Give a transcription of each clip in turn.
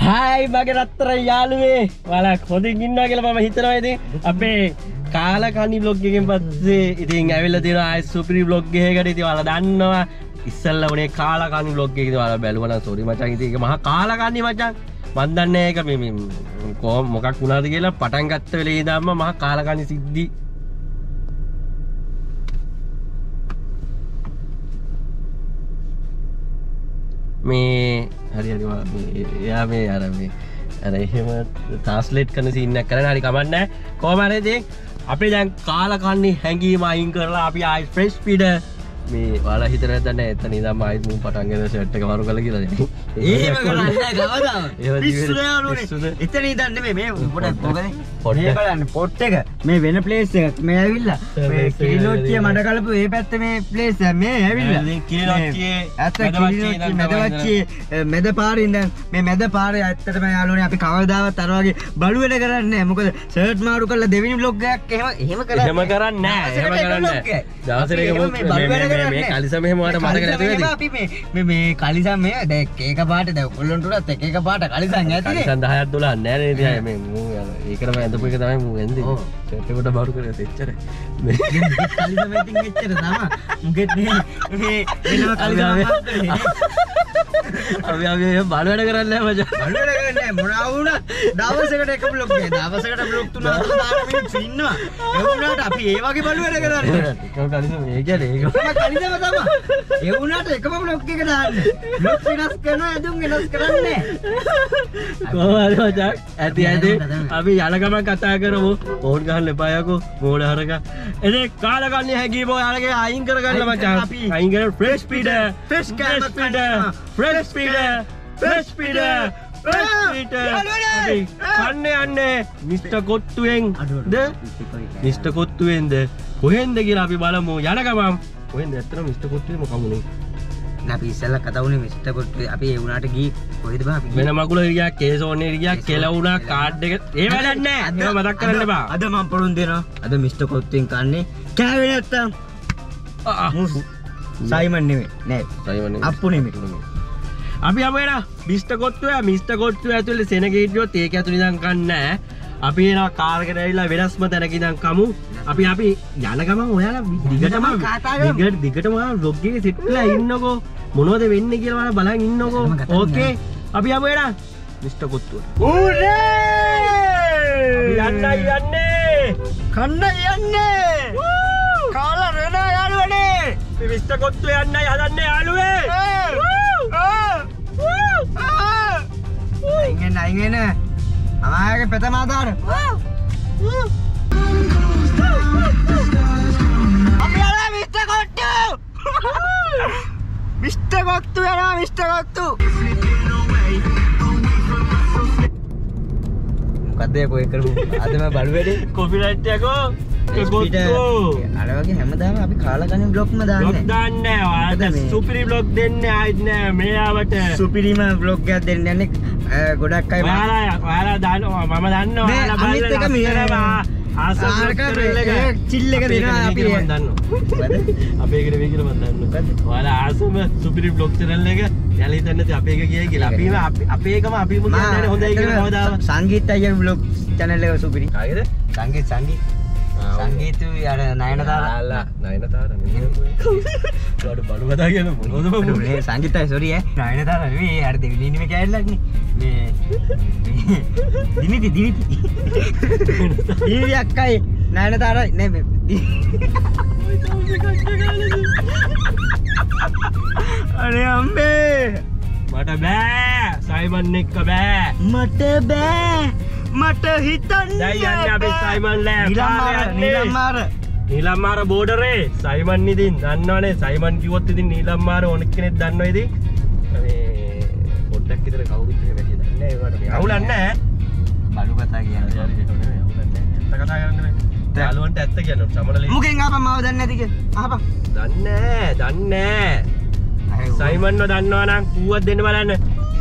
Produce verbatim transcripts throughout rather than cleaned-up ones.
Hai mage rattara yaluwe wala kodin innawa kiyala mama hitanawa ithin ape kala kani vlog එකෙන් පස්සේ ඉතින් ඇවිල්ලා තියෙනවා ආයි සුපිරි vlog එකකට ඉතින් ඔයාලා දන්නවා ඉස්සල්ලා උනේ කාලා කani vlog එක ඉතින් ඔයාලා බැලුවා නම් sorry මචං ඉතින් ඒක මහා කාලා කන්නේ මචං මන් දන්නේ ඒක මේ මේ කොහොම මොකක් වුණාද කියලා පටන් ගත්ත වෙලේ ඉඳන්ම මහා කාලා කන්නේ සිද්ධි මේ හරි හරි එයා මේ අර මේ අර එහෙම ට්‍රාන්ස්ලේට් කරන සීන් එකක් කරන්න හරි කමක් නැහැ කොහොම හරි ඉතින් අපි දැන් කාලා කන්නේ හැංගීම අයින් කරලා අපි ආයි ෆ්‍රෙෂ් ස්පීඩ් මේ ඔයාලා හිතන නැත්නම් එතන ඉඳන් ආයි මූ පටන් ගන්න සෙට් එක වරු කරලා කියලා දැන් එහෙම කරන්නේ නැහැ කවදාවත් පිස්සුද යාළුවනේ එතන ඉඳන් නෙමෙයි මේ පොඩක් මොකද මේ බලන්න පොට් එක මේ වෙන ප්ලේස් එකක් මේ ඇවිල්ලා මේ කිරිනොච්චිය මඩ කලපු මේ පැත්තේ මේ ප්ලේස් එක මේ ඇවිල්ලා කිරිනොච්චියේ ඇත්ත කිරිනොච්චිය මැදවච්චියේ මැද පාරේ ඉඳන් මේ මැද පාරේ ඇත්තටම යාළුවනේ අපි කවදාවත් අර වගේ බලු වෙන කරන්නේ නැහැ මොකද ෂර්ට් මාරු කරලා දෙවෙනි vlog එකක් එහෙම එහෙම කරන්නේ එහෙම කරන්නේ නැහැ එහෙම කරන්නේ නැහැ දවසට එක මේ කලිසම එහෙම වට මතක නැති වෙන්නේ අපි මේ මේ මේ කලිසම් මේ දැන් එක පාට දැන් ඔයගොල්ලන්ට උනත් එක එක පාට කලිසම් ඇතිනේ කලිසම් දහයක් දොළහක් නැහැ නේද මේ මූ ඒකටම ඇඳපු එක තමයි මූ ඇඳේ ෂර්ට් එකට බාරු කරේ එච්චර මේ කලිසම් ඉතින් එච්චර තමයි මුගෙත් මේ මේ එනවා කලිසම් අපි අපි බලු වැඩ කරන්නේ නැහැ මචං බලු වැඩ කරන්නේ නැහැ මොනවා වුණා දවසකට එක බ්ලොග් එක දවසකට බ්ලොග් තුන හතර දාන මිනිස්සු ඉන්නවා ඒ වුණාට අපි ඒ වගේ බලු වැඩ කරන්නේ ඒක කලිසම් ඒ කියන්නේ ඒක කලිසම තමයි ඒ වුණාට එකම බ්ලොග් එක දාන්නේ බ්ලොග් වෙනස් කරනවා ඇදුම් වෙනස් කරන්නේ කොහොමද මචං ඇති ඇති අපි යන ගමන් කතා කරමු ඕන් ගහන්න එපා යකෝ මෝඩ හරක එනේ කාලා ගන්න හැගීම ඔයාලගේ අයින් කරගන්න මචං අයින් කරලා fresh speed fresh speed fresh speed fresh speed fresh speed කන්නේ යන්නේ මිස්ටර් කොට්ටුවෙන් ද මිස්ටර් කොට්ටුවෙන්ද කොහෙන්ද කියලා අපි බලමු යන ගමන් කොහෙන්ද ඇත්තටම මිස්ටර් කොට්ටුවේ මොකමුනේ අපි ඉස්සෙල්ලා කතා වුණේ මිස්ටර් කොට්ටුවේ අපි ඒ වුණාට ගියේ කොහෙද බා අපි වෙන මගුල ගියා කේසෝන් එකට ගියා කෙල වුණා කාඩ් එක ඒ වැඩක් නැහැ ඒක මතක් කරන්න බා අද මම පොරොන් දෙනවා අද මිස්ටර් කොට්ටුවෙන් කන්නේ කෑවේ නැත්තම් සයිමන් නෙමෙයි නෑ සයිමන් නෙමෙයි අප්පු නෙමෙයි අපි අපේන මිස්ටර් කොට්ටුවේ මිස්ටර් කොට්ටුවේ ඇතුලේ සෙනග හිටියොත් ඒක ඇතුලේ ඉඳන් කන්නේ අපි එනවා කාර් එකට ඇවිල්ලා වෙනස්ම තැනක ඉඳන් කමු අපි අපි යන ගමන් ඔයාලා දිගටම දිගට දිගටම vlog එකේ සිටලා ඉන්නකෝ මොනවද වෙන්නේ කියලා ඔයාලා බලන් ඉන්නකෝ ඕකේ අපි යමු එන මිස්ටර් කොට්ටුව ඌරේ යන්නයි යන්නේ කන්නයි යන්නේ කාලා රෙනා යාළුවනේ මේ මිස්ටර් කොට්ටුව යන්නයි හදන්නේ යාළුවේ අයිගෙන අයිගෙන අමාගේ ප්‍රථම ආධාර අපි යනවා මිස්ටර් කොට්ටු මිස්ටර් කොට්ටු යනවා මිස්ටර් කොට්ටු මොකද කොයි කරමු අද මම බලු වැඩේ කොපිරයිට් එකෝ කොට්ටු අර වගේ හැමදාම අපි කාලා ගන්න බ්ලොග්ම දාන්නේ බ්ලොග් දාන්නේ ඔයාලට සුපිරි බ්ලොග් දෙන්නේ ආයිත් නෑ මේ ආවට සුපිරිම බ්ලොග් එකක් දෙන්න යන්නේ ගොඩක් අය ඔයාලා ඔයාලා දානවා මම දන්නවා ඔයාලා බලලා ආසාරක චිල් එක දෙනවා අපි මම දන්නවා අපේ එකට වෙයි කියලා මම දන්නවා ඔයාලා ආසම සුපිරි බ්ලොග් channel එක යාලා හිතන්නේ නැති අපේ එක කියයි කියලා අපි අපේ එකම අපි මුන් කියන්නේ හොඳයි කියලා කවදාවත් සංගීත අයියා බ්ලොග් channel එක සුපිරි කාගේද සංගීත සංගීත සංගීත අර නයනතාරා නයනතාරා නෙමෙයි ඔයාලට බලු කතා කියන මොනවද මම මේ සංගීතයි සෝරි ඈ නයනතාරා නෙමෙයි අර දෙවිලි නෙමෙයි කැලලක්නේ මේ දිනිති දිනිති ඊවි අක්කයි නයනතාරා නෙමෙයි අනේ අම්බේ මට බෑ සයිමන් එක්ක බෑ මට බෑ මට හිතන්න දැන් යන්නේ අපි සයිමන් ලෑ නීලම්මාර නීලම්මාර බෝඩරේ සයිමන් ඉදින් දන්නවනේ සයිමන් කිව්වොත් ඉතින් නීලම්මාර ඕන කෙනෙක් දන්නවා ඉතින් මේ පොඩ්ඩක් විතර කවුරුත් එහෙම වැඩි දන්නේ නැහැ ඒවට මේ අවුලක් නැහැ බලු කතා කියන්නේ හරි ඒක නෙමෙයි අවුලක් නැහැ ඇත්ත කතා කරන්නේ නෙමෙයි යාළුවන්ට ඇත්ත කියනවා සමනලේ මුකෙන් ආපම් මාව දන්නේ නැති කියලා ආපම් දන්නේ නැහැ දන්නේ නැහැ සයිමන්ව දන්නවා නම් ඌවත් දෙන්න බලන්න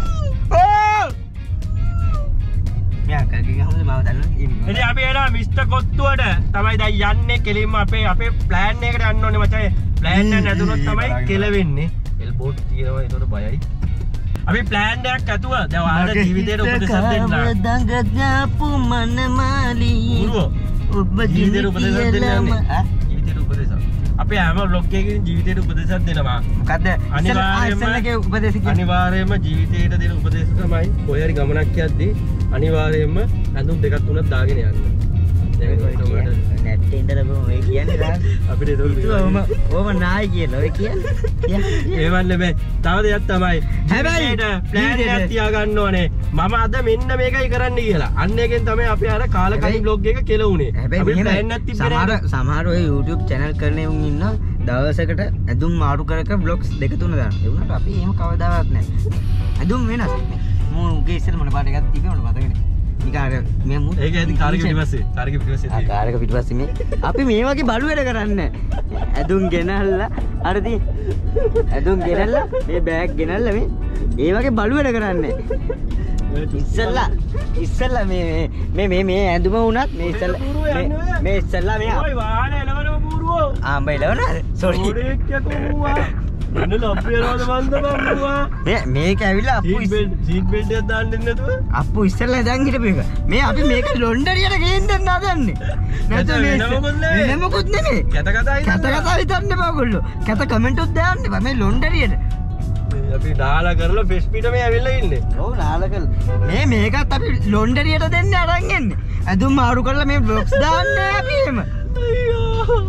ඉතින් අපි එනවා මිස්ටර් කොට්ටුවට තමයි දැන් යන්නේ කෙලින්ම අපේ අපේ ප්ලෑන් එකකට යන්න ඕනේ මචං ප්ලෑන් එක නැතුනොත් තමයි කෙලවෙන්නේ එල්බෝට් තියෙනවා ඒතකොට බයයි අපි ප්ලෑන් එකක් ඇතුව දැන් ඔයාලට ජීවිතේට උපදෙසක් දෙන්න. දඟ දාපු මනමාලි. ඔබ ජීවිතේට උපදෙසක් දෙන්න යන්නේ. ඈ ජීවිතේට උපදෙසක්. අපි හැම vlog එකකින් ජීවිතේට උපදෙසක් දෙනවා. මොකද්ද? අනිවාර්යයෙන්ම උපදෙස් කියන්නේ අනිවාර්යයෙන්ම ජීවිතේට දෙන උපදෙස් තමයි කොහේ හරි ගමනක් යද්දී අනිවාර්යයෙන්ම ඇඳුම් දෙකක් තුනක් දාගෙන යන්න. දැන් නැට්ටේ ඉඳලා ඔය කියන්නේ රාජ් අපිට ඒක ඕම ඕම නායි කියලා ඔය කියන්නේ. ඒවල් නෙමෙයි. තව දෙයක් තමයි. හැබැයි ප්ලෑන් එකක් තියාගන්න ඕනේ. මම අද මෙන්න මේකයි කරන්න කියලා. අන්න එකෙන් තමයි අපි අර කාලකණි vlog එක කෙලුනේ. හැබැයි ප්ලෑන් එකක් තිබ්බේ සමහර සමහර ඔය YouTube channel කරන උන් ඉන්න දවසකට ඇඳුම් මාරු කර කර vlogs දෙක තුන දාන. ඒ වුණාට අපි එහෙම කවදාවත් නැහැ. ඇඳුම් වෙනස්. මූගේ ඉස්සෙල් මොන පාට එකක් තිබ්බේ මොන මතකනේ. නිකාර මේ මූ ඒක ඇති කාර්යක පිටපස්සේ කාර්යක පිටපස්සේ ආ කාර්යක පිටපස්සේ මේ අපි මේ වගේ බලු වැඩ කරන්නේ ඇඳුම් ගෙනල්ලා අර දී ඇඳුම් ගෙනල්ලා මේ බෑග් ගෙනල්ලා මේ ඒ වගේ බලු වැඩ කරන්නේ ඉස්සෙල්ලා ඉස්සෙල්ලා මේ මේ මේ මේ ඇඳුම වුණත් මේ ඉස්සෙල්ලා මේ ඉස්සෙල්ලා මේ ඔය වාහනේ එලවන බූරුවෝ ආ බයි එලවනද සෝරි ඕරෙක් යකෝ මන්න ලබ්බේරවද මන්ද බම්මුවා මේ මේක ඇවිල්ලා අප්පු සීට් සීට් බෙල්ට් එකක් දාන්න දෙන්නේ නැතුව අප්පු ඉස්සෙල්ලා දැන් හිටපු එක මේ අපි මේක ලොන්ඩරියට ගේන්න දෙන්න හදන්නේ නැත්නම් මේ වෙන මොකුත් නෙමෙයි කැත කතා කැත කතා හිතන්න එපා ඔයගොල්ලෝ කැත කමෙන්ට් උත් දාන්න එපා මේ ලොන්ඩරියට අපි නාලා කරලා ෆෙස් පිට මේ ඇවිල්ලා ඉන්නේ ඔව් නාලා කරලා මේ මේකත් අපි ලොන්ඩරියට දෙන්න අරන් එන්නේ ඇඳුම් මාරු කරලා මේ බ්ලොග්ස් දාන්නේ අපි එහෙම අයියෝ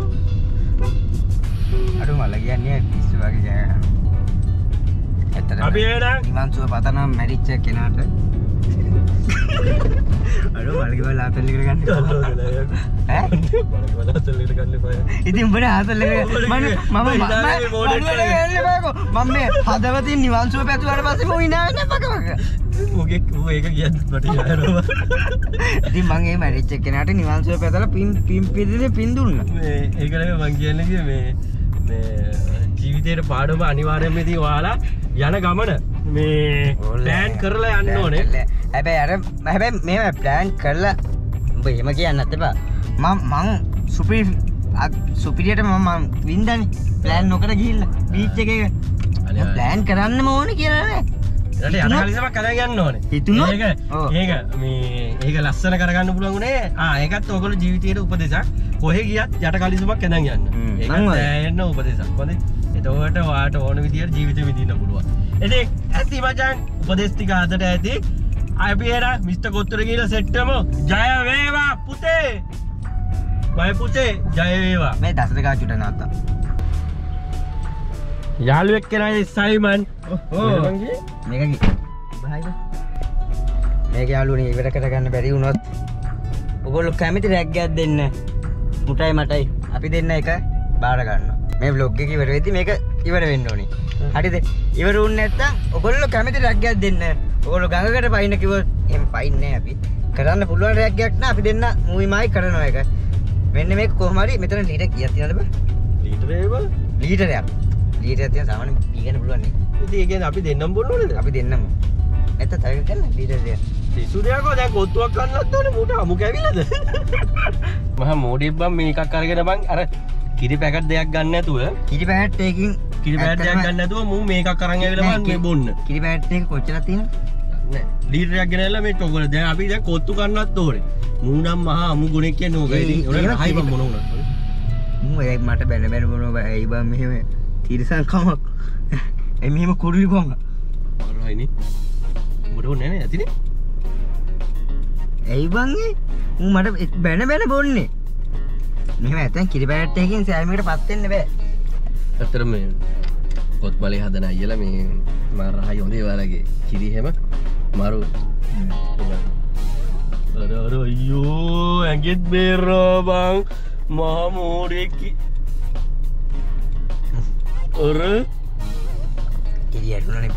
අර මල කියන්නේ පිස්සු වගේ ජය ගන්න. ඇත්තටම අපි එනවා නිවන් සුව පතනවා මැරිච්ච කෙනාට. අර මලගේ බල ආතල් එකට ගන්න. ඈ? මලගේ බල ආතල් එකට ගන්න එපා. ඉතින් උඹට ආතල් එක මම මම මම මේ හදවතින් නිවන් සුව පැතුවාට පස්සේ මම ඉනා වෙන්න පකපක. මොකෙ ඌ ඒක කියද්දි මට යනවා. ඉතින් මම මේ මැරිච්ච කෙනාට නිවන් සුව පැතලා පින් පින් පිළිදේ පින් දුන්නා. මේ ඒක නෙමෙයි මං කියන්නේ කියේ මේ ජීවිතේට පාඩම අනිවාර්යයෙන්ම ඉතින් ඔයාලා යන ගමන මේ ප්ලෑන් කරලා යන්න ඕනේ. හැබැයි අර හැබැයි මේව ප්ලෑන් කරලා උඹ එහෙම කියන්නත් එපා. මම මං සුපිරි සුපිරියට මම වින්දානේ ප්ලෑන් නොකර ගිහිල්ලා බීච් එකේ ප්ලෑන් කරන්නම ඕනේ කියලා නේ. ඊට යන කලිසමක් කරගෙන යන්න ඕනේ. හිතුණා ඒක ඒක මේ ඒක ලස්සන කරගන්න පුළුවන් උනේ. ආ ඒකත් ඔයගොල්ලෝ ජීවිතේට උපදෙසක්. කොහෙ ගියත් යට කලිසමක් ඇඳන් යන්න. ඒක දැනෙන්න උපදෙසක්. හොඳේ. එතකොට ඔයාට ඕන විදියට ජීවිතේ විඳින්න පුළුවන්. ඉතින් ඇති මචං උපදෙස් ටික අදට ඇති. අපි එන මිස්ටර් කොත්තර ගිහලා සෙට් වෙමු. ජය වේවා පුතේ. බයි පුතේ ජය වේවා. මේ දස දෙක චුට නාත්තා. යාළුවෙක් කෙනයි සයිමන්. ඔව්. මේක කි. බයිද? මේක යාළුවනේ ඉවර කරගන්න බැරි වුණොත් ඔයගොල්ලෝ කැමති රැග් එකක් දෙන්න. මුටයි මටයි අපි දෙන්න එක බාර ගන්නවා. මේ vlog එක ඉවර වෙද්දි මේක ඉවර වෙන්න ඕනේ. හරිද? ඉවර වුනේ නැත්තම් ඔයගොල්ලෝ කැමති රැග් එකක් දෙන්න. ඔයගොල්ලෝ ගඟකට පයින්න කිව්වොත් එහෙම පයින්නේ අපි. කරන්න පුළුවන් රැග් එකක් නෑ අපි දෙන්න මූවි මායි කරනවා එක. මෙන්න මේක කොහොම හරි මෙතන ලීටර් කීයක් තියනවද බං? ලීටර් ඒව? ලීටරයක්. ලීටරයක් තියෙන සාමාන්‍ය පීගන්න පුළුවන් නේ. ඉතින් ඒ කියන්නේ අපි දෙන්නම බොන්න ඕනේද? අපි දෙන්නම. නැත්නම් තව එකක් ගන්න ලීටර් දෙක. පිසු දෙයක් දැන් කොත්තුවක් ගන්නත් ඕනේ මූට අමු කැවිලාද? මහා මෝඩියෙක් බං මේකක් අරගෙන බං අර කිරි පැකට් දෙයක් ගන්න නැතුව කිරි පැකට් එකකින් කිරි පැකට් දෙයක් ගන්න නැතුව මූ මේකක් අරන් ඇවිල්ලා බං මේ බොන්න. කිරි පැකට් එක කොච්චරක් තියෙනවද? නෑ. ලීටරයක් ගෙනල්ලා මේ ටොගල දැන් අපි දැන් කොත්තු ගන්නත් ඕනේ. මූ නම් මහා අමු ගුණෙක් කියන්නේ ඕක. ඉතින් ඔයාලා හයි බං මොන වුණත්. මූ ඒ මට බැන බැන මොනවා ඇයි බං මෙහෙම තිරසන් කමක්. එයි මෙහෙම කුරුලි කොංග. අරයිනේ. උඹට ඕනේ නෑ ඇතිනේ. ඇයි බං ඒ? මූ මට බැන බැන බොන්නේ. මෙහෙම නැත්නම් කිරි පැකට් එකකින් සෑමයකට පත් වෙන්න බෑ. ඇත්තටම මේ පොත් බලේ හදන අයියලා මේ මාර රහයි හොඳේ ඔයාලගේ කිරි හැම මාරු අර අර අයියෝ ඇඟෙත් බේරා බං මහා මෝඩෙක් අර කිරි ඇරුණානේ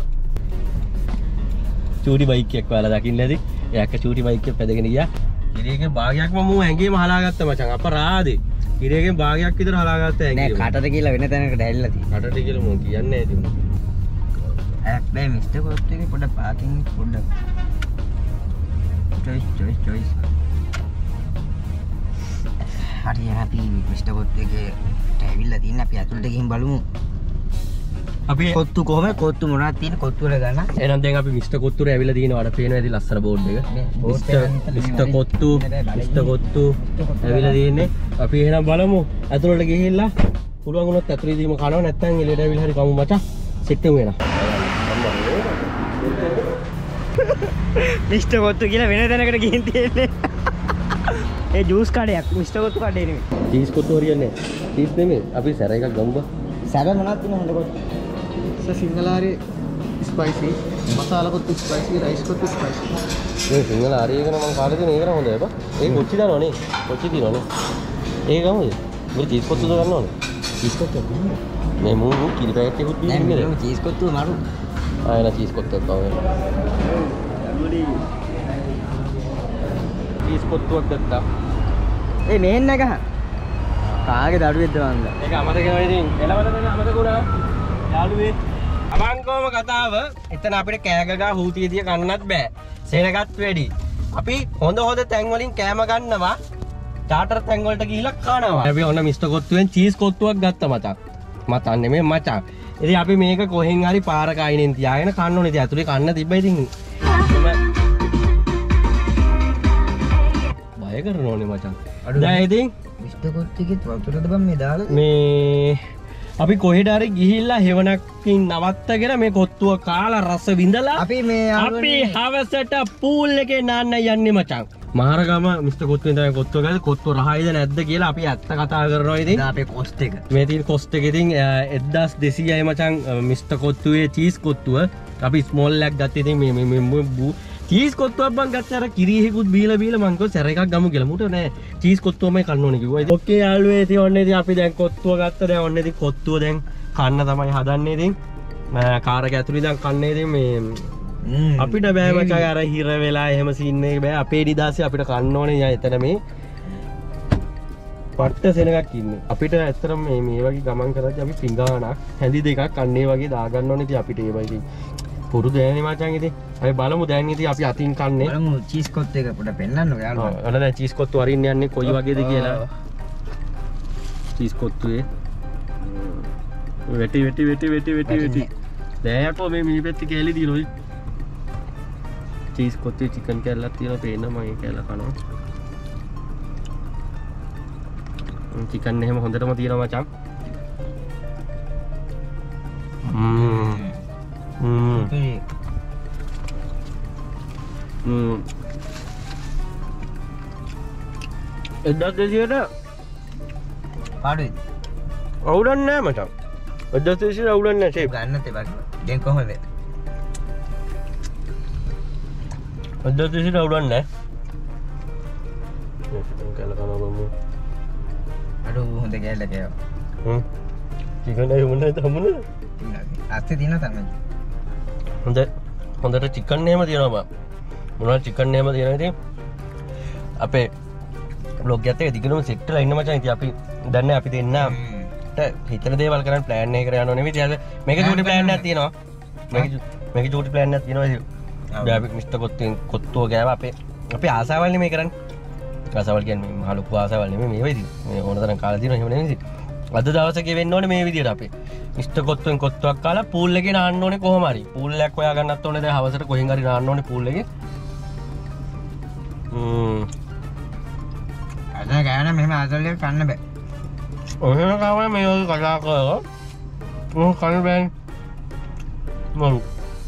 චූටි බයික් එකක් ඔයාලා දකින්න ඇති එයාක චූටි බයික් එක පැදගෙන ගියා කිරියගේ භාගයක්ම මූ ඇඟේම හලාගත්ත මචං අපරාදේ කිරියගෙන් භාගයක් විතර හලාගත්ත ඇඟේ නෑ කටට කියලා වෙන තැනකට ඇවිල්ලා තියෙනවා කටට කියලා මම කියන්නේ නැති උනේ ඇක් බෑ මිස්ටර් කොත් එකේ පොඩ පාකින් පොඩ්ඩක් choice choice choice හරි අපි මිස්ටර් කොත් එකේ ඇවිල්ලා තියෙන අපි අතුලට ගිහින් බලමු අපි කොත්තු කොහොම කොත්තු මොනවද තියෙන කොත්තු වල ගන්න. එහෙනම් දැන් අපි මිස්ටර් කොත්තුර ඇවිල්ලා තිනවා. අර පේනවා ඇති ලස්සන බෝඩ් එක. Mister mister Kottu mister Kottu ඇවිල්ලා තියෙන්නේ. අපි එහෙනම් බලමු ඇතුළට ගිහිල්ලා පුළුවන් වුණොත් ඇතුළේදීම කනවා නැත්නම් එළියට ඇවිල්ලා හරි කමු මචං. සෙට් වෙමු එනවා. මිස්ටර් කොත්තු කියලා වෙන තැනකට ගිහින් තියෙන්නේ. ඒ ජූස් කඩයක් මිස්ටර් කොත්තු කඩේ නෙමෙයි. චීස් කොත්තු හරියන්නේ. චීස් නෙමෙයි. අපි සැර එකක් ගමු බා. සැර මොනවද තියෙන හොඳ කොත්තු? සිංහලාරි spicy masala kottu spicy rice kottu spicy මේ සිංහල ආරිය එක නම් මම කාලේ තියෙන ඒක නම් හොඳයි බා. ඒක කොච්චි දානවනේ. කොච්චි දිනවනේ. ඒක ගමුද? මේ චීස් කොත්තුද ගන්න ඕනේ. චීස් කොත්තු මේ මූ මූ කිරි පැකට් එකකුත් නෑ දීන්නේ. මේ චීස් කොත්තු මරු. ආ එන චීස් කොත්තුවක් ගාව. චීස් කොත්තුවක් ගත්තා. ඒ මෙහෙන් නැගහ. කාගේ දඩුවෙක්ද වන්ද? ඒක අමතක වෙනවා ඉතින්. එළවල දෙන අමතක වුණා. යාළුවේ. අබංගෝම කතාව එතන අපිට කෑගගා හූතියදිය ගන්නත් බෑ. සේනගත් වැඩි. අපි හොඳ හොඳ තැන් වලින් කෑම ගන්නවා. චාටර් තැන් වලට ගිහිල්ලා කනවා. අපි ඔන්න මිස්ටර් කොත්තුවෙන් චීස් කොත්තුවක් ගත්තා මචං. මතන් නෙමෙයි මචං. ඉතින් අපි මේක කොහෙන් හරි පාරක අයිනෙන් තියාගෙන කන්න ඕනේ. ඉතින් ඇතුලේ කන්න තිබ්බා ඉතින්. බය කරනෝනේ මචං. දැන් ඉතින් මිස්ටර් කොත්තුගේ වතුරද බම් මේ දාලා මේ අපි කොහෙට හරි ගිහිල්ලා හෙවණක්කින් නවත්තගෙන මේ කොත්තුව කාලා රස විඳලා අපි මේ අපි හවසට පූල් එකේ නාන්න යන්නේ මචං. මහරගම මිස්ටර් කොත්තුවෙන් තමයි කොත්තුව ගත්තේ. කොත්තුව රහයිද නැද්ද කියලා අපි ඇත්ත කතා කරනවා ඉතින්. අපේ කොස්ට් එක. මේ තියෙන කොස්ට් එක ඉතින් එක්දාස් දෙසීයයි මචං මිස්ටර් කොත්තුවේ චීස් කොත්තුව. අපි ස්මෝල් එකක් ගත්තේ ඉතින් මේ මේ මේ චීස් කොත්තුවක් බං ගත්තා. අර කිරිහෙකුත් බීලා බීලා මං කිව්වා සැර එකක් ගමු කියලා. මුට නෑ චීස් කොත්තුවමයි කන්න ඕනේ කිව්වා. ඉතින් ඔකේ යාළුවේ ඉතින් ඔන්න ඉතින් අපි දැන් කොත්තුව ගත්තා. දැන් ඔන්න ඉතින් කොත්තුව දැන් කන්න තමයි හදන්නේ ඉතින්. කාර් එක ඇතුළේ ඉඳන් කන්නේ ඉතින් මේ අපිට බෑ මචං අර හිර වෙලා එහෙම සීන් එක බෑ. අපේ නිදාසේ අපිට කන්න ඕනේ. යා එතන මේ පට්ට සෙනගක් ඉන්නේ. අපිට ඇත්තටම මේ මේ වගේ ගමන් කරද්දී අපි පිඟානක් හැඳි දෙකක් අන්නේ වගේ දාගන්න ඕනේ. ඉතින් අපිට ඒවයි ඉතින් පුරුදු දැනනේ මචං ඉතින්. අපි බලමු දැන් ඉතින් අපි අතින් කන්නේ. බලමු චීස් කොත්තු එක පොඩ පෙන්නන්නකෝ යාළුවා. ඔන්න දැන් චීස් කොත්තු අරින්න යන්නේ කොයි වගේද කියලා. චීස් කොත්තුවේ වෙටි වෙටි වෙටි වෙටි වෙටි වෙටි. දැන් යකෝ මේ මේ පැත්තේ කැලි දිනොයි. චීස් කොත්තුවේ චිකන් කැල්ලක් තියෙනවා පේන්න මම ඒ කැල්ල කනවා. චිකන් එහෙම හොඳටම තියෙනවා මචං. ම්ම් ම්ම් ම්ම් එක්දාස් දෙසීයට පාඩුයි. අවුලක් නෑ මචං. එක්දාස් දෙසීයට අවුලක් නෑ ෂේප්. ගන්න තේ බං. දැන් කොහොමද? එක්දාස් දෙසීයට අවුලක් නෑ. චිකන් කැල්ල කනවා බම්මු. අඩු හොඳ කෑල්ල කෑවා. හ්ම්. චිකන් එක මොනවද තමුනේ? අස්සේ දිනන තමයි. හොඳ හොඳට චිකන් එහෙම තියෙනවා බා. මොනවා චිකන් එහෙම තියෙනවා ඉතින් අපේ බ්ලොග් එකත් එක දිගටම සෙට් වෙලා ඉන්න මචං. ඉතින් අපි දන්නේ අපි දෙන්නට හිතන දේවල් කරන්න ප්ලෑන් එකකට යනවා නෙමෙයි. ඉතින් මේක චූටි ප්ලෑන් එකක් තියෙනවා. මේක මේක චූටි ප්ලෑන් එකක් තියෙනවා. ඉතින් දැන් අපි මිස්ටර් කොත්තුවෙන් කොත්තුව ගෑවා. අපේ අපේ ආසාවල් නෙමෙයි කරන්නේ. ආසාවල් කියන්නේ මහ ලොකු ආසාවල් නෙමෙයි මේවා ඉතින්. මේ ඕන තරම් කාලා තියෙනවා එහෙම නෙමෙයි. අද දවසේ වෙන්න ඕනේ මේ විදියට අපේ. මිස්ටර් කොත්තුවෙන් කොත්තුවක් කාලා පූල් එකේ නාන්න ඕනේ කොහොම හරි. පූල් එකක් හොයා ගන්නත් ඕනේ. දැන් හවසට කොහෙන් හරි නාන්න ඕනේ පූල් එකේ. ම්ම්. අද ගෑන මෙහෙම ආසල්ලේ කන්න බෑ. ඔහෙන කාවම මේ වගේ කතා කරලා මොන කන්න බෑ. මරු.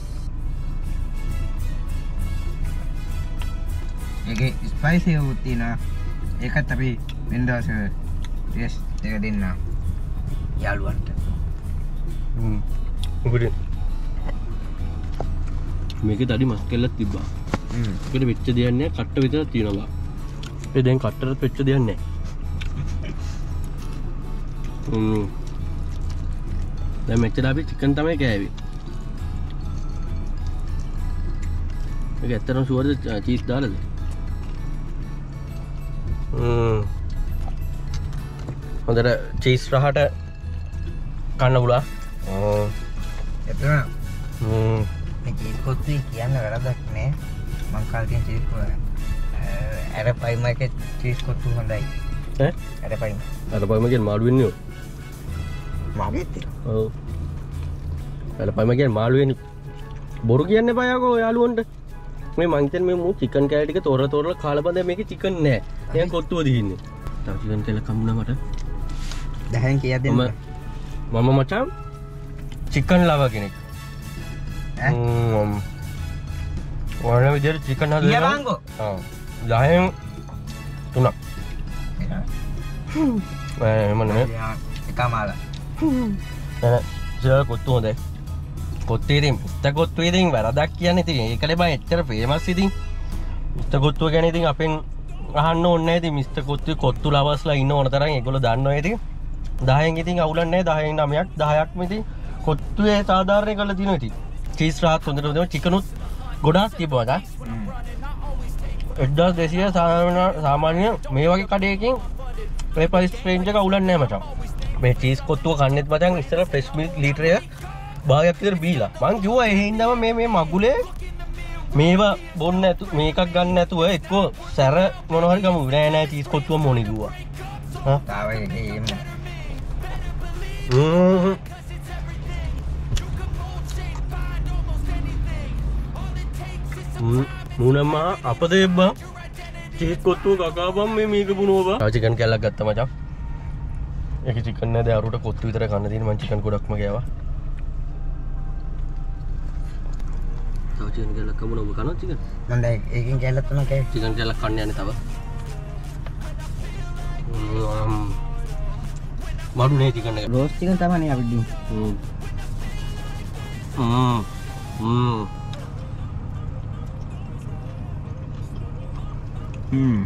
ඒකේ ස්පයිසි උත් තියෙනවා. ඒකත් අපි වෙනදාස ටෙස්ට් එක දෙන්න යාළුවන්ට. හ්ම්. මොකද මේකේ තඩි මස් කෙල්ලක් තිබ්බා. හ්ම්. ඒකට වෙච්ච දෙයක් නෑ. කට්ට විතරක් තියෙනවා. ඒ දැන් කට්ටරත් වෙච්ච දෙයක් නෑ. හ්ම්. දැන් මෙච්චර අපි චිකන් තමයි කෑවේ. මේක ඇත්තටම ෂුවර්ද චීස් දාලාද? හ්ම්. හොඳට චීස් රහට කන්න පුළුවන්. ඕ. එතන හ්ම්. මේ චීස් කොත්තුයි කියන්න වැරද්දක් නෑ. මං කාලේ තියෙන චීස් කොත්තු අර පයිමක චීස් කොත්තු හොඳයි. ඈ? අර පයිම. අර පයිම කියන්නේ මාළු වෙන්නේ. මාගෙත්. ඔව්. බලපෑම කියන්නේ මාළුවෙනි. බොරු කියන්න එපා යකෝ යාළුවන්ට. මේ මං හිතන්නේ මේ මු චිකන් කෑලි ටික තොර තොරලා කාලා බඳ මේකේ චිකන් නෑ. දැන් කොට්ටුව දින්නේ. තව චිකන් කෑල්ල කම්ුණා මට. දහෙන් කීයක් දෙන්න? මම මචං චිකන් ලව කෙනෙක්. ඈ? ම්ම්. වරණ විදියට චිකන් හදලා. ඊයවංගෝ. ආ. දහෙන් තුනක්. ඒ මන්නේ. එකමාල. නෑ ජල කොත්තු හොඳයි. කොත්තු ඉතින් මුත්ත කොත්තු ඉතින් වැරදක් කියන්නේ ඉතින් ඒකනේ බං එච්චර ෆේමස් ඉතින්. මුත්ත කොත්තු ගැන ඉතින් අපෙන් අහන්න ඕනේ නැහැ ඉතින් මිස්ටර් කොත්තු කොත්තු ලවර්ස්ලා ඉන්න ඕන තරම් ඒගොල්ලෝ දන්නවා ඉතින්. දහෙන් ඉතින් අවුලක් නැහැ දහෙන් නවයක් දහයක්ම ඉතින් කොත්තුවේ සාධාරණ කරලා තියෙනවා ඉතින්. චීස් රාත් හොඳට හොඳට චිකනුත් ගොඩාක් තිබ්බා දා. එක්දාස් දෙසිය සාමාන්‍ය මේ වගේ කඩේකින් මේ ප්‍රයිස් රේන්ජ් එක අවුලක් නැහැ මචං. මේ චීස් කොත්තුව කන්නෙත් මචං ඉස්සර ෆ්‍රෙෂ් මිල්ක් ලීටරයක් භාගයක් විතර බීලා. මං කිව්වා ඒ හින්දාම මේ මේ මගුලේ මේවා බොන්න නැතු මේකක් ගන්න නැතුව එක්කෝ සැර මොනවා හරි ගමු නෑ නෑ චීස් කොත්තුව මොනේ කිව්වා. හා තාවයි එහෙම. හ්ම්. මුනම අපදේ බං චීස් කොත්තුව කකාපම් මේ මේක පුනෝවා. ආ චිකන් කැල්ලක් ගත්තා මචං. ඒක චිකන් නේද අරුට කොත්තු විතර කන්න තියෙන මං චිකන් ගොඩක්ම ගෑවා. තව චිකන් කැල්ලක් කමුණ ඔබ කනවා චිකන්? මම දැන් ඒකෙන් කැල්ලක් තමයි කෑවේ. චිකන් කැල්ලක් කන්න යන්නේ තව. මඩු නේ චිකන් එක. රෝස් චිකන් තමයි අපි දුන්නේ. හ්ම්. හ්ම්. හ්ම්. හ්ම්.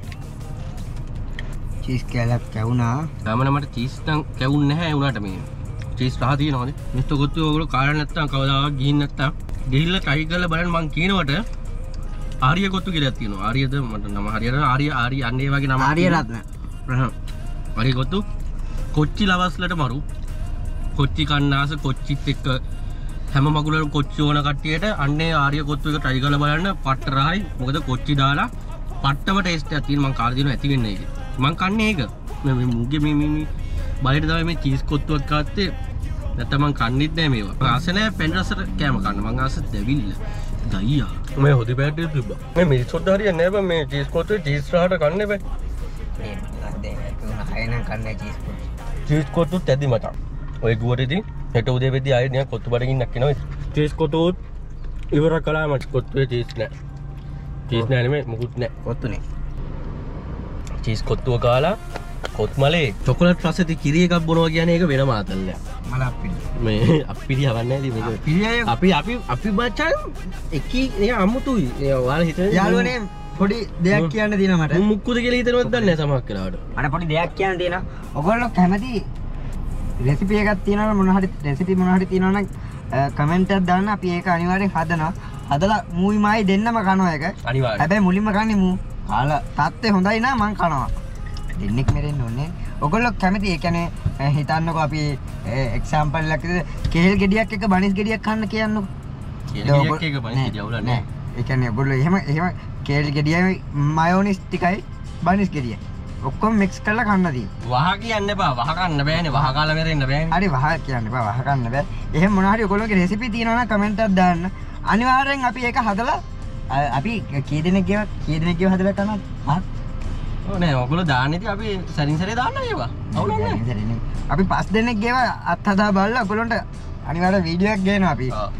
චීස් කැල්ලක් කැවුනා. ගමන මට චීස් නම් කැවුන්නේ නැහැ උනාට මේ. චීස් රහ තියෙනවනේ. මිස්ටර් කොත්තු ඔයගොල්ලෝ කාලා නැත්තම් කවදාවත් ගිහින් නැත්තම් ගිහිල්ලා try කරලා බලන්න මං කියනවට ආර්ය කොත්තු කියලා තියෙනවා. ආර්යද මට නම හරියට ආර්ය ආර්ය අන්නේ වගේ නමක්. ආර්ය රත්න. හ්ම්. ආර්ය කොත්තු කොච්චි ලවස්ලට මරු. කොච්චි කන්නාස කොච්චිත් එක්ක හැම මගුලම කොච්චි ඕන කට්ටියට අන්නේ ආර්ය කොත්තු එක try කරලා බලන්න පට්ට රහයි. මොකද කොච්චි දාලා පට්ටම ටේස්ට් එකක් තියෙන මං කාලා දිනවා ඇති වෙන්නේ ඒක. මං කන්නේ ඒක. මේ මුගේ මේ මේ බලයට තමයි මේ චීස් කොත්තුවක් කාත්තේ. නැත්නම් මං කන්නේත් නෑ මේවා. මං ආස නෑ පෙන් රසට කෑම කන්න. මං ආස දෙවිල්ල. ගයියා. මේ හොදි පැටි තිබ්බා. මේ මිරිසොත් හරියන්නේ නෑ බං මේ චීස් කොත්තුවේ චීස් රහට කන්නේ බෑ. මේ දැන් ඒක උන හයනම් කන්නේ චීස් කොත්තු. චීස් කොත්තුත් ඇද්දි මචං. ඔය ගුවට ඉතින් හෙට උදේ වෙද්දි ආයෙත් නිකන් කොත්තු බඩගින්නක් එනවා. චීස් කොත්තුත් ඉවර කළා මච කොත්තුවේ චීස් නෑ. චීස් නෑ නෙමෙයි මුකුත් නෑ. කොත්තුනේ. චීස් කොත්තුව කාලා කොත්මලේ චොකලට් රසෙදි කිරි එකක් බොනවා කියන්නේ ඒක වෙනම ආතල්ලයක්. මල අප්පිලි. මේ අප්පිලි හවන්නේ නැති මේක. අපි අපි අපි මචං එකී නිකන් අමුතුයි. ඔයාලා හිතන්නේ යාළුවනේ පොඩි දෙයක් කියන්න තියෙනවා මට. මුක්කුද කියලා හිතනවත් දන්නේ නැහැ සමහරක් වෙලාවට. මට පොඩි දෙයක් කියන්න තියෙනවා. ඔයගොල්ලෝ කැමති රෙසිපි එකක් තියෙනවා මොන හරි රෙසිපි මොන හරි තියෙනවා නම් කමෙන්ට් එකක් දාන්න අපි ඒක අනිවාර්යෙන් හදනවා. හදලා මූයි මායි දෙන්නම කනවා එක. අනිවාර්යෙන්. හැබැයි මුලින්ම කන්නේ මූ. කාලා තාත්තේ හොඳයි නා මං කනවා. දෙන්නෙක් මෙරෙන්න ඕනේ. ඔයගොල්ලෝ කැමති ඒ කියන්නේ හිතන්නකෝ අපි එක්සැම්පල් එකක් විදිහට කේල් ගෙඩියක් එක බනිස් ගෙඩියක් කන්න කියන්නකෝ. කේල් ගෙඩියක් එක බනිස් ගෙඩිය අවුලක් නැහැ. ඒ කියන්නේ ඔයගොල්ලෝ එහෙම එහෙම කේල් ගෙඩියයි මයෝනිස් ටිකයි බනිස් ගෙඩිය. ඔක්කොම මික්ස් කරලා කන්න තියෙනවා. වහ කියන්න එපා. වහ කන්න බෑනේ. වහ කාලා මෙරෙන්න බෑනේ. හරි වහ කියන්න එපා. වහ කන්න බෑ. එහෙම මොනවා හරි ඔයගොල්ලෝගේ රෙසිපි තියෙනවා නම් කමෙන්ට් එකක් දාන්න. අනිවාර්යෙන් අපි ඒක හදලා අපි කී දෙනෙක් ගෙව කී දෙනෙක් ගෙව හදලා කරනවද? හත්. ඔව් නෑ ඔයගොල්ලෝ දාන්න ඉතින් අපි සරින් සරේ දාන්න ඒවා. අවුලක් නෑ. අපි පස් දෙනෙක් ගෙව අත් හදා බලලා ඔයගොල්ලන්ට අනිවාර්යෙන් වීඩියෝ එකක් ගේනවා අපි. ඔව්.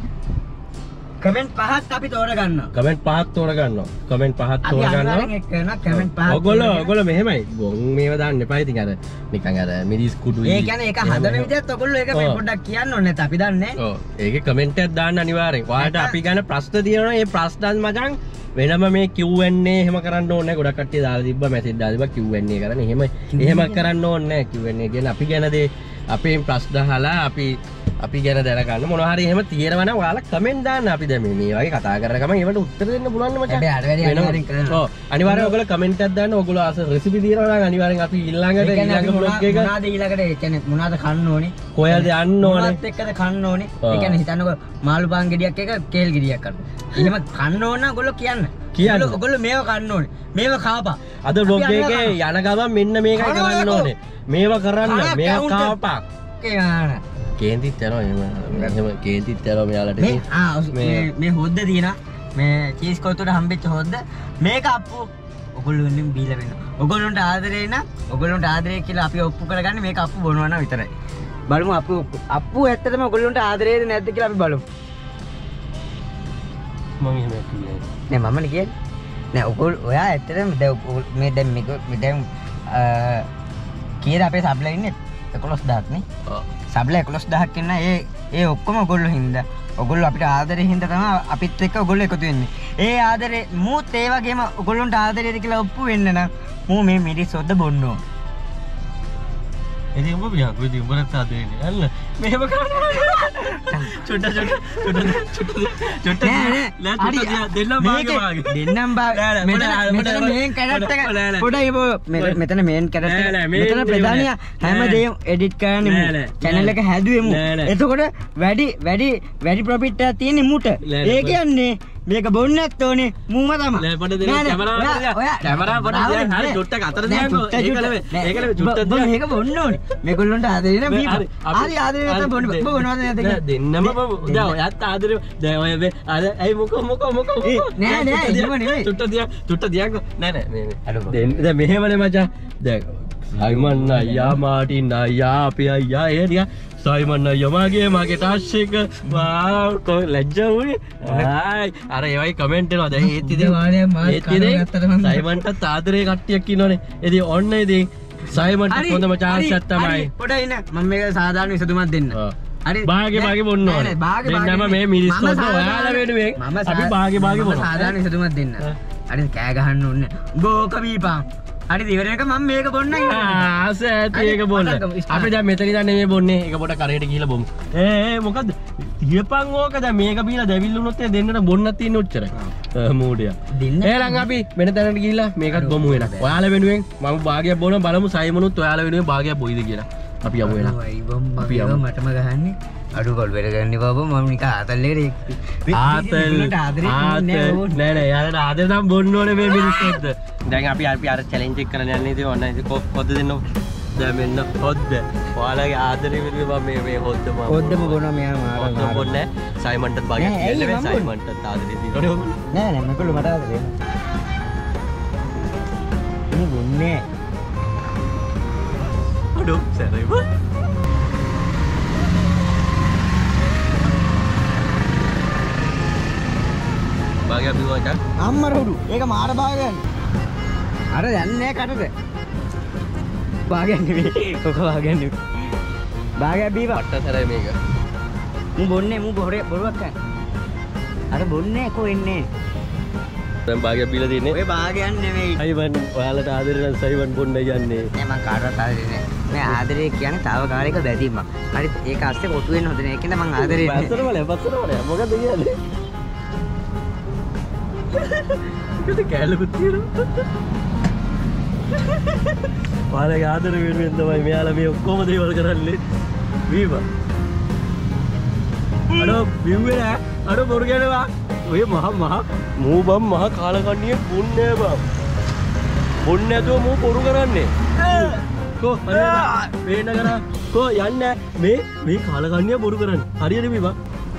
කමෙන්ට් පහක් අපි තෝර ගන්නවා. කමෙන්ට් පහක් තෝර ගන්නවා. කමෙන්ට් පහක් තෝර ගන්නවා. අපි එක් කරනවා කමෙන්ට් පහක්. ඔයගොල්ලෝ ඔයගොල්ලෝ මෙහෙමයි. ගොන් මේව දාන්න එපා ඉතින් අර නිකන් අර මිරිස් කුඩුයි. ඒ කියන්නේ ඒක හදන විදිහත් ඔයගොල්ලෝ ඒක මේ පොඩ්ඩක් කියන්න ඕනේ නැත්නම් අපි දන්නේ නැහැ. ඔව්. ඒකේ කමෙන්ට් එකක් දාන්න අනිවාර්යෙන්. ඔයාලට අපි ගැන ප්‍රශ්න තියෙනවා. මේ ප්‍රශ්නත් මචං වෙනම මේ Q and A එහෙම කරන්න ඕනේ නැහැ. ගොඩක් කට්ටිය දාලා තිබ්බා මැසේජ් දාලා තිබ්බා Q and A කරන්න. එහෙම එහෙම කරන්න ඕනේ නැහැ. Q and A කියන්නේ අපි ගැන දේ අපේ ප්‍රශ්න අහලා අපි අපි ගැන දැනගන්න මොනවා හරි එහෙම තියෙනවා නම් ඔයාලා කමෙන්ට් දාන්න. අපි දැන් මේ මේ වගේ කතා කරන ගමන් ඒවට උත්තර දෙන්න පුළුවන් නේ මචං. හැබැයි අර වැඩි අනිවාර්යෙන් කරනවා. ඔව් අනිවාර්යෙන් ඔයගොල්ලෝ කමෙන්ට් එකක් දාන්න. ඔයගොල්ලෝ ආස රෙසිපි තියෙනවා නම් අනිවාර්යෙන් අපි ඊළඟට ඊළඟ බ්ලොග් එක මොනවාද ඊළඟට ඒ කියන්නේ මොනවාද කන්න ඕනේ? කොහෙද යන්න ඕනේ? මොනවත් එක්කද කන්න ඕනේ? ඒ කියන්නේ හිතන්නකෝ මාළු පාන් ගෙඩියක් එක කේල් ගෙඩියක් කරනවා. එහෙම කන්න ඕන නම් ඔයගොල්ලෝ කියන්න. කියන්න. ඔයගොල්ලෝ මේව කන්න ඕනේ. මේව කාපා. අද බ්ලොග් එකේ යන ගමන් මෙන්න මේකයි කරන්න ඕනේ. මේව කරන්න මේව කාපා. කෑන කේන්තිත් යනවා එහෙම එහෙම කේන්තිත් යනවා මෙයාලට මේ ආ මේ මේ හොද්ද තියෙනවා මේ චීස් කොතුට හම්බෙච්ච හොද්ද මේක අප්පු ඔයගොල්ලෝ බීලා වෙනවා ඔයගොල්ලන්ට ආදරේ නම් ඔයගොල්ලන්ට ආදරේ කියලා අපි ඔප්පු කරගන්නේ මේක අප්පු බොනවා නම් විතරයි බලමු අප්පු අප්පු ඇත්තටම ඔයගොල්ලන්ට ආදරේද නැද්ද කියලා අපි බලමු මම එහෙම කියන්නේ නෑ මමනේ කියන්නේ නෑ ඔයගොල්ලෝ ඔයා ඇත්තටම මේ දැන් මේක දැන් කීයද අපේ සබ්ලා ඉන්නේ එකොළොස් දහයක් නේ ඔව් සබ්ලා එකොළොස් දහයක් ඉන්න ඒ ඒ ඔක්කොම ඔයගොල්ලෝ හින්දා ඔයගොල්ලෝ අපිට ආදරේ හින්දා තමයි අපිත් එක්ක ඔයගොල්ලෝ එකතු වෙන්නේ ඒ ආදරේ මූත් ඒ වගේම ඔයගොල්ලන්ට ආදරේද කියලා ඔප්පු වෙන්න නම් මූ මේ මිරිස් හොද්ද බොන්න ඕන ඉතින් උඹ බියා කොයිද උඹට ආදරේනේ අල්ල මෙහෙම කරන්නේ චොට්ට චොට්ට චොට්ට චොට්ට නෑ නෑ චොට්ට දෙන්නම් භාගේ භාගේ දෙන්නම් භාගේ මෙතන මෙතන මේන් කැරක්ටර් එක පොඩයි මෙතන මේන් කැරක්ටර් එක මෙතන ප්‍රධානියා හැමදේම එඩිට් කරන්නේ මු channel එක හැදුවේ මු එතකොට වැඩි වැඩි වැඩි ප්‍රොෆිට් එකක් තියෙන්නේ මුට ඒ කියන්නේ මේක බොන්න නැත් ඕනේ මූම තමයි නෑ පොඩ දෙන්න කැමරාව ඔයා කැමරාව පොඩ දෙන්න හරි චොට්ටක් අතර දෙන්නකෝ ඒක නෙමෙයි ඒක නෙමෙයි චොට්ටක් දෙන්න මේක බොන්න ඕනේ මේගොල්ලොන්ට ආදරේ නේ බීප හරි ආදරේ නැත්නම් බොන්න බොන්නවද නැද්ද නෑ දෙන්නම දැන් ඔයත් ආදරේ දැන් ඔය මේ අර ඇයි මොකෝ මොකෝ මොකෝ නෑ නෑ එහෙම නෙමෙයි චොට්ට දියා චොට්ට දියාකෝ නෑ නෑ මේ දෙන්න දැන් මෙහෙමනේ මචං දැන් සයිමන් අයියා මාටින් අයියා අපි අයියා ඒ ටික සයිමන් අයියා මගේ මගේ ටච් එක වාව් කො ලැජ්ජා වුනේ ආයි අර ඒවයි කමෙන්ට් එනවා දැන් ඒත් ඉතින් ඒත් ඉතින් සයිමන්ටත් ආදරේ කට්ටියක් ඉන්නෝනේ ඉතින් ඔන්න ඉතින් සයිමන්ට හොඳම chance එකක් තමයි පොඩයි නේ මම මේක සාධාරණ විසඳුමක් දෙන්න හරි භාගේ භාගේ බොන්න ඕනේ දෙන්නම මේ මිරිස් හොද්ද ඔයාලා වෙනුවෙන් අපි භාගේ භාගේ බොනවා සාධාරණ විසඳුමක් දෙන්න හරි කෑ ගහන්න ඕනේ බෝක බීපන් හරි ඉවරනක මම මේක බොන්න ආස ඇති ඒක බොන්න අපි දැන් මෙතන ඉඳන් නෙමෙයි බොන්නේ ඒක පොඩ කරේට ගිහලා බොමු ඒ ඒ මොකද්ද තියපන් ඕක දැන් මේක බීලා දැවිල්ල උනොත් දෙන්නට බොන්නත් තියෙන උච්චරයි මූඩියා එහෙනම් අපි වෙන තැනකට ගිහිල්ලා මේකත් බොමු වෙන ඔයාලා වෙනුවෙන් මම භාගයක් බොනවා බලමු සයිමනුත් ඔයාලා වෙනුවෙන් භාගයක් බොයිද කියලා අපි යමු වෙන අපි යමු මටම ගහන්නේ අඩු කොල් වෙර ගන්න බබ මම නික ආතල්ලේකට ආතල් ආතල් නෑ නෑ යාලට ආදර නම් බොන්න ඕනේ මේ මිනිස්සුත් දැන් අපි අපි අර චැලෙන්ජ් එක කරන්න යන්නේ ඉතින් ඔන්න ඉතින් කොද්ද දෙන්න දැන් මෙන්න හොද්ද ඔයාලගේ ආදරේ විදිහට මම මේ මේ හොද්ද මම හොද්දම බොනවා මෙයා මාර හොද්ද බොන්නේ සයිමන්ටත් භාගයක් දෙන්නේ සයිමන්ටත් ආදරේ දිනවනේ නෑ නෑ මේකළු මට ආදරේ මේ බොන්නේ අඩෝ සරේව භාගයක් බිව්වා අම්මර උඩු ඒක මාර භාගයක් අර යන්නේ කටට භාගයක් නෙවෙයි කොක භාගයක් නෙවෙයි භාගයක් බීවා අට්ටතරයි මේක මු බොන්නේ මු බොරේ බොරුවක් කරන්නේ අර බොන්නේ කො එන්නේ දැන් භාගයක් බීලා තියන්නේ ඔය භාගයක් නෙවෙයි සයිමන් ඔයාලට ආදරේ නම් සයිමන් බොන්න යන්නේ නෑ මං කාටවත් ආදරේ නෑ මේ ආදරේ කියන්නේ తాවකාලික බැඳීමක් හරි ඒක ඇස්සේ කොටු වෙන්න හොඳ නෑ ඒකෙන්ද මං ආදරේ නෑ පස්සරවල පස්සරවල මොකද කියන්නේ ඒකට කැලකුත් තියෙනවා ඔයාලගේ ආදර වෙනුවෙන් තමයි මෙයාලා මේ ඔක්කොම දේවල් කරන්නේ වීවා අර බිව්වේ නෑ අර බොරු කියනවා ඔය මහ මහ මූ බම් මහ කාලකන්ණිය පුන්නේ බම් බොන්නේ නැතුව මූ බොරු කරන්නේ කෝ වේන කරා කෝ යන්නේ මේ මේ කාලකන්ණිය බොරු කරන්නේ හරියද වීවා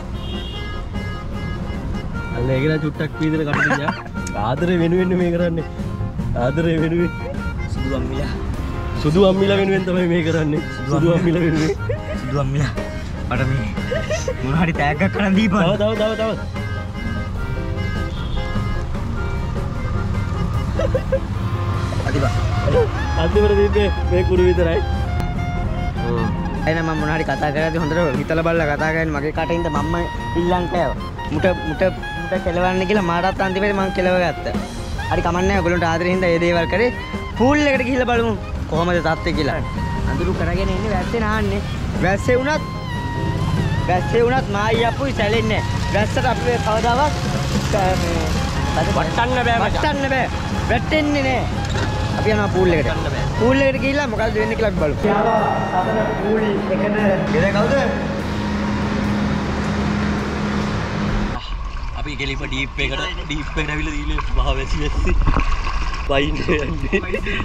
අන්න ඒකලා චුට්ටක් වීදර කටට ගියා ආදරේ වෙනුවෙන් මේ කරන්නේ ආදරේ වෙනුවෙන් සුදු අම්මිලා සුදු අම්මිලා වෙනුවෙන් තමයි මේ කරන්නේ සුදු අම්මිලා වෙනුවෙන් සුදු අම්මිලා මට මේ මොන හරි ටැග් එකක් කරන් දීපන් තව තව තව තව අදිබා අන්තිමට දීපේ මේ කුඩු විතරයි එන මම මොන හරි කතා කරද්දි හොඳට හිතලා බලලා කතා කරන්නේ මගේ කටින්ද මම්ම ඉල්ලන් කෑවා මුට මුට මුට කෙලවන්න කියලා මාටත් අන්තිමට මං කෙලව ගත්තා හරි කමන්නේ නැහැ ඔයගොල්ලන්ට ආදරේ හින්දා මේ දේවල් කරේ පූල් එකට ගිහිල්ලා බලමු කොහමද තත්ත්වය කියලා අඳුරු කරගෙන ඉන්නේ වැස්සේ නාන්නේ වැස්සේ වුණත් වැස්සේ වුණත් මායි අප්පුයි සැලෙන්නේ නැහැ වැස්සට අපි කවදාවත් මේ වටන්න බෑ වටන්න බෑ වැටෙන්නේ නැහැ අපි යනවා පූල් එකට පූල් එකට ගිහිල්ලා මොකද්ද වෙන්නේ කියලා අපි බලමු යාවා අතන පූල් එකට ගෙදර කවුද අපි ගෙලිප ඩීප් එකට ඩීප් එකට ඇවිල්ලා දීලා මහ වැසි වැසි වයින්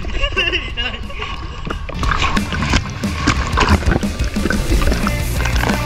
යන්නේ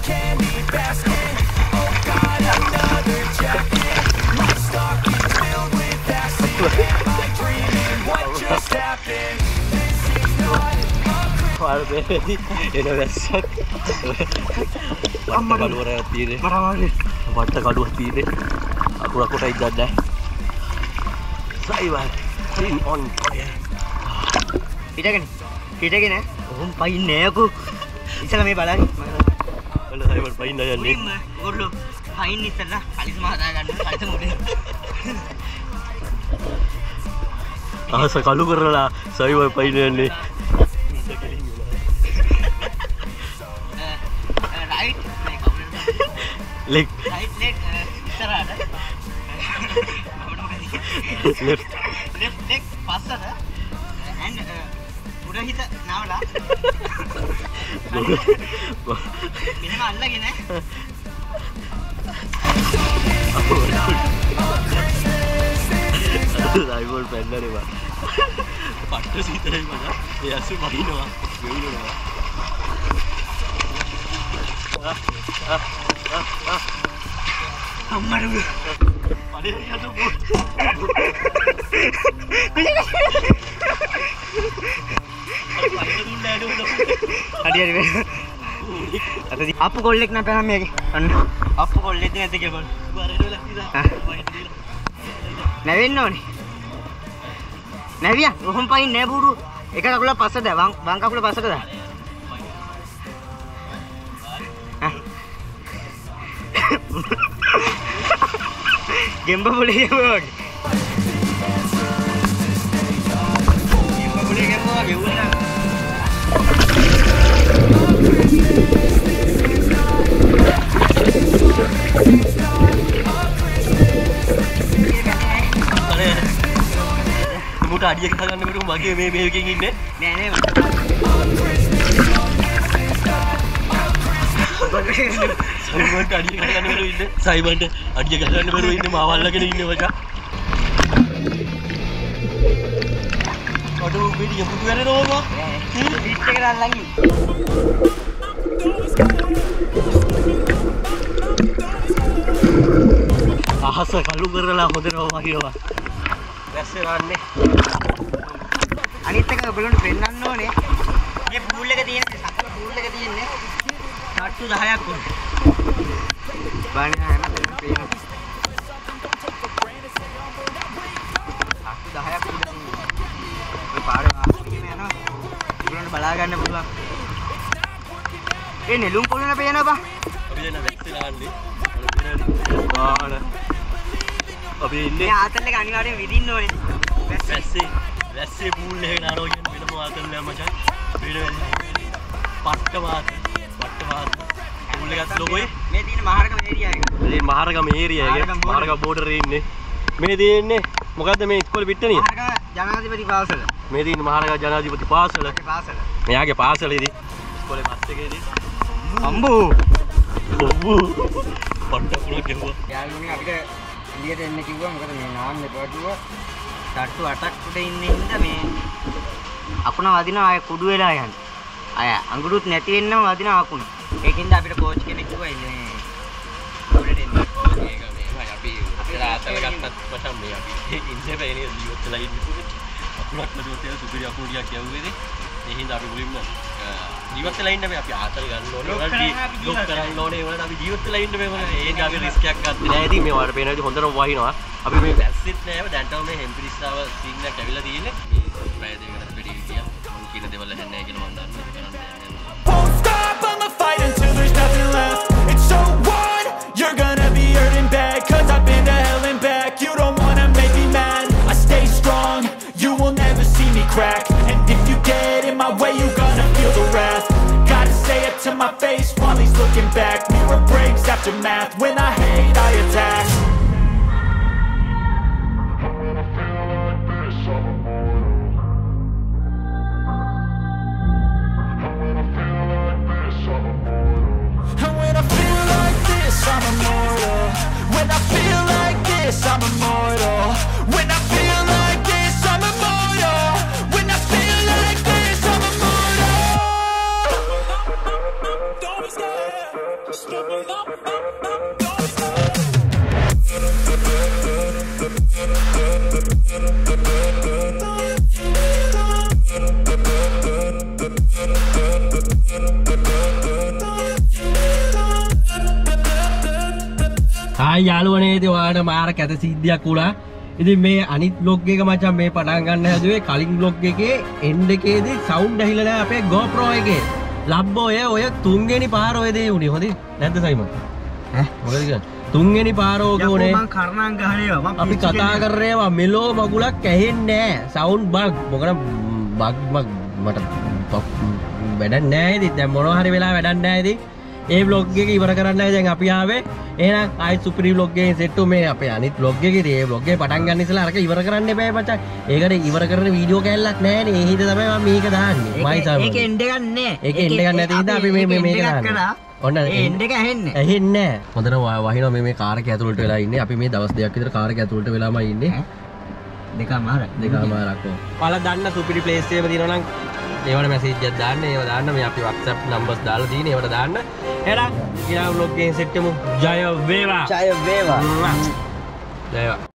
candy basket. Oh God, another jacket. My stocking's filled with acid. Am I dreaming? What just happened? This is not a Wal bedi එන වැස්සක් අම්මා කලුවර තියෙන්නේ මරවන්නේ වට කලුවක් තියෙන්නේ අකුර කොටයි දන්නේ සයිවල් ඉන් ඔන් ෆයර් හිටගෙන හිටගෙන ඔහොම පයින්නේ නෑකෝ ඉතල මේ බලන්න බල සයිවල් පයින්න යන්නේ මුලින්ම ඔගොල්ලෝ පයින් ඉස්සලා කලිසම හදා ගන්න කලිසම උඩේ අහස කලු කරලා සයිවල් පයින්න යන්නේ right leg leg right leg ඉස්සරහට left left leg පස්සට and උඩ හිත නාවලා මෙහෙම අල්ලගෙන සයිවල් පැන්නනේ බා පට්ට සීතරයි මචං ඒ ඇස්සේ වහිනවා වෙවිනවා අම්මඩු අනේ යතු පො හරි හරි අතදී අප්පු කොල්ලෙක් නම් පැනම මේකේ අන්න අප්පු කොල්ලෙක් නැද්ද කියලා නැවෙන්න ඕනේ නැවියා ඔහොම පයින් නෑ බුරු එක කකුල පස්සට වම් වම් කකුල පස්සට දා ගෙම්බ පොලේ වගේ ගෙම්බ පොලේ ගෙම්බවා ගෙවුණා මුට අඩිය ගහගන්න බැරුව මගේ මේ මේකෙන් ඉන්නේ නෑ නෑ සයිමන්ට අඩිය ගහගන්න බැරුව ඉන්නේ සයිමන්ට අඩිය ගහගන්න බැරුව ඉන්නේ මාව අල්ලගෙන ඉන්නේ මචං අඩෝ බෙඩිය පුතු වෙරනවා පිට් එකට අල්ලන් ඉන්න අහස කළු කරලා හොදනවා වහිනවා වැස්සේ රන්නේ අනිත් එක ඔයගොල්ලන්ට පෙන්නන්න ඕනේ මේ පූල් එක තියෙන්නේ සක්ක පූල් එක තියෙන්නේ සට්ටු දහයක් වුණා බලන්න හැමතැනම පේනවා සට්ටු දහයක් උඩ මේ පාරේ වාහනකින් යනවා ඔයගොල්ලන්ට බලා ගන්න පුළුවන් ඒ නෙළුම් පොළන පේනවා බා අපි දැන් වැස්සේ රන්නේ බාල අපි ඉන්නේ මේ ආතල් එක අනිවාර්යෙන් විදින්න ඕනේ වැස්සේ වැස්සේ පූල් එකේ නානවා කියන්නේ වෙනම ආතල් නෑ මචං පිට වෙන්නේ පට්ට වාත පට්ට වාත පූල් එකත් ලොකෝයි මේ තියෙන මහරගම ඒරියා එක මේ මහරගම ඒරියා එක මහරගම බෝඩරේ ඉන්නේ මේ තියෙන්නේ මොකද්ද මේ ඉස්කෝලේ පිට්ටනිය මහරගම ජනාධිපති පාසල මේ තියෙන්නේ මහරගම ජනාධිපති පාසල ඒ පාසල මෙයාගේ පාසලේදී ඉස්කෝලේ බස් එකේදී අම්බෝ ඔව් පට්ට පුළ ගෙවුවා යාළුවනේ අපිට එළියට එන්න කිව්වා මොකද මේ නාන්න එපවටුව සට්ටු අටක් උඩ ඉන්නේ හින්දා මේ අකුණ වදිනවා ආය කුඩු වෙලා යන්න අය අඟුරුත් නැති වෙන්නම වදිනවා අකුණ ඒකින්ද අපිට කෝච් කෙනෙක් කිව්වා ඉන්නේ උඩට එන්න කෝච් එක මේමයි අපි අපිට ආතල ගත්තත් මචං මේ අපි ඉන්නේ බෑනේ ජීවත් වෙලා ඉන්නේ අකුණක් මැදුව තියෙන සුපිරි අකුණියක් ගැව්වේදී ඒ හින්දා අපි මුලින්ම ජීවත් වෙලා ඉන්න මේ අපි ආතල් ගන්න ඕනේ ඒවලට ලොක් කරන්න ඕනේ ඒවලට අපි ජීවත් වෙලා ඉන්න මේ මොකද ඒ අපි රිස්ක් එකක් ගත්තේ නැහැ ඉතින් මේ වාර පේන විදිහ හොඳටම වහිනවා අපි මේ වැස්සෙත් නැහැ දැන් තව මේ හෙම්පිරිස්සාව සීන් එකක් ඇවිල්ලා තියෙන්නේ පැය දෙකකට පිටි ගියා මම කියන දේවල් ඇහෙන්නේ නැහැ කියලා මම දන්නවා කරන්නේ won't stop, I'ma fight until there's nothing left. It's so what? You're gonna be hurting bad, cause I've been to hell and back. You don't wanna make me mad, I stay strong. You will never see me crack. And if you get in my way, you're gonna feel the wrath. Gotta say it to my face while he's looking back. Mirror breaks after math, when I hate, I attack. And when I feel like this, I'm immortal. When I feel like this, I'm immortal. When I feel like this, I'm immortal. When I feel like this, I'm immortal. Don't be scared. Hai යාළුවනේ ඉතින් ඔයාලට මාර කැත සිද්ධියක් වුණා. ඉතින් මේ අනිත් vlog එක මචං මේ පටන් ගන්න හැදුවේ කලින් vlog එකේ end එකේදී sound ඇහිලා නැහැ අපේ GoPro එකේ. ලබ්බෝ ඔය ඔය තුන්වෙනි පාර ඔය දේ උනේ හොඳයි. නැද්ද සයිමන්? ඈ මොකද කියන්නේ? තුන්වෙනි පාර ඕක උනේ. මම කරණම් ගහනේවා. මම අපි කතා කරේවා මෙලෝ මගුලක් ඇහෙන්නේ නැහැ. sound bug. මොකද bug මට වැඩක් නැහැ ඉතින්. දැන් මොනවා හරි වෙලා වැඩක් නැහැ ඉතින්. ඒ vlog එක ඉවර කරන්නයි දැන් අපි ආවේ. එහෙනම් ආයි සුපිරි vlog එකෙන් සෙට් මේ අපේ අනිත් vlog එකේදී ඒ vlog එක පටන් ගන්න ඉස්සලා අරක ඉවර කරන්න එපා මචං. ඒකට ඉවර කරන වීඩියෝ කැල්ලක් නැහැනේ. ඒ හින්දා තමයි මම මේක දාන්නේ. මයි සම. ඒක එන්න ගන්න නෑ. ඒක එන්න ගන්න නැති හින්දා අපි මේ මේ මේක දාන්නේ. ඔන්න ඒ එන්න එක ඇහෙන්නේ. ඇහෙන්නේ නැහැ. හොඳට වහිනවා මේ මේ කාර් එක ඇතුළට වෙලා ඉන්නේ. අපි මේ දවස් දෙකක් විතර කාර් එක ඇතුළට වෙලාමයි ඉන්නේ. දෙකමාරක් දෙකමාරක් ඔව්. ඔයාලා දන්න සුපිරි ප්ලේස් එකම තියෙනවා නම් ඒවට මැසේජ් එකක් දාන්න. ඒව දාන්න මේ අපි WhatsApp numbers දාලා තියෙන. ඒවට දාන්න. එහෙනම් ඊළඟ vlog එකෙන් සෙට් වෙමු. ජය වේවා. ජය වේවා. ජය වේවා.